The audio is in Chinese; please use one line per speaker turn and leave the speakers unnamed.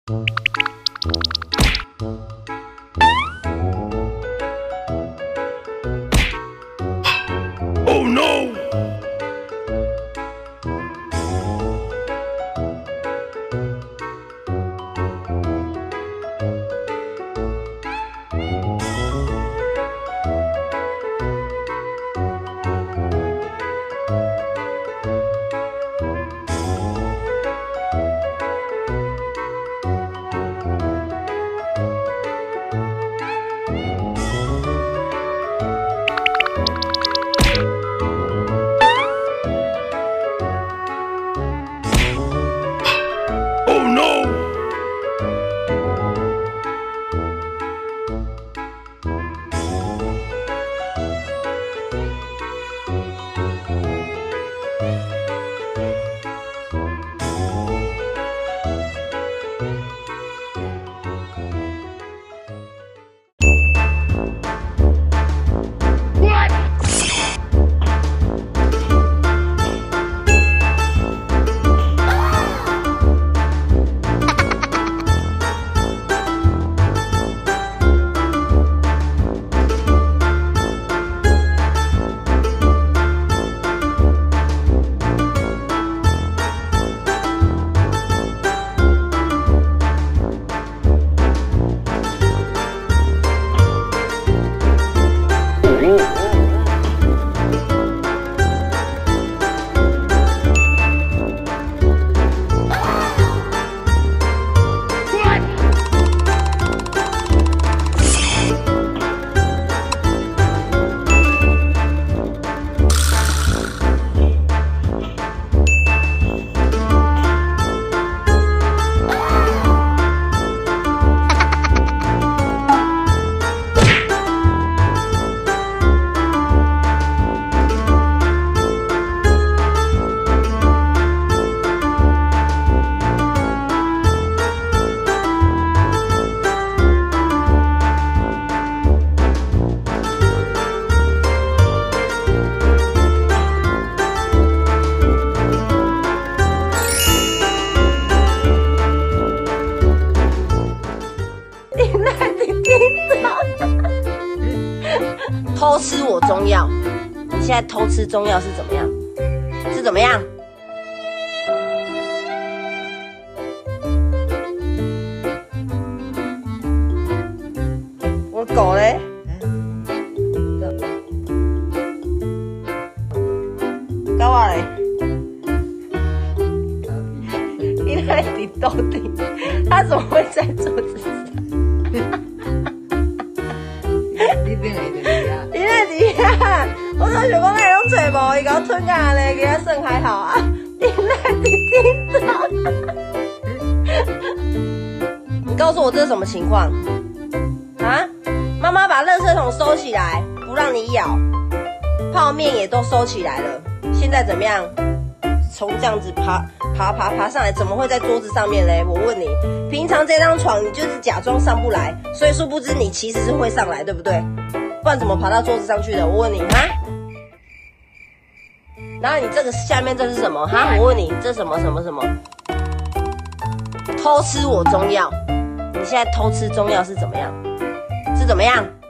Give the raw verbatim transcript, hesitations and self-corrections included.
Oh no! Oh no!
偷吃我中药，你现在偷吃中药是怎么样？是怎么样？我狗嘞？搞我嘞？你在底斗顶，它怎么会在桌子上？
你边来的呀？
你在底下，我都想讲你拢找无，伊甲我吞下来，给他算还好啊。你在底顶上，你告诉我这是什么情况？啊？妈妈把垃圾桶收起来，不让你咬，泡面也都收起来了，现在怎么样？从这样子爬爬爬爬上来，怎么会在桌子上面嘞？我问你，平常这张床你就是假装上不来，所以殊不知你其实是会上来，对不对？不然怎么爬到桌子上去的？我问你哈。然后你这个下面这是什么哈？我问你，这什么什么什么？偷吃我中药，你现在偷吃中药是怎么样？是怎么样？